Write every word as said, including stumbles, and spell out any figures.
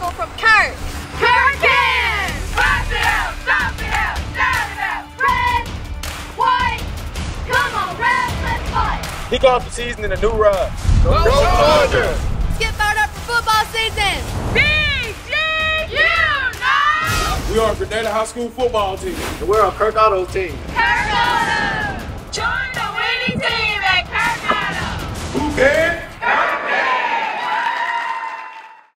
Auto from Kirk. Kirk CAN! Clap it out, stop it out, shout it out. Red, white, come on, Red, let's fight. Kick off the season in a new ride. Go, Go Chargers! Let's get fired up for football season. B G U! We are Grenada High School football team. And we're on Kirk Auto's team. Kirk Auto! Join the winning team at Kirk Auto! Who cares?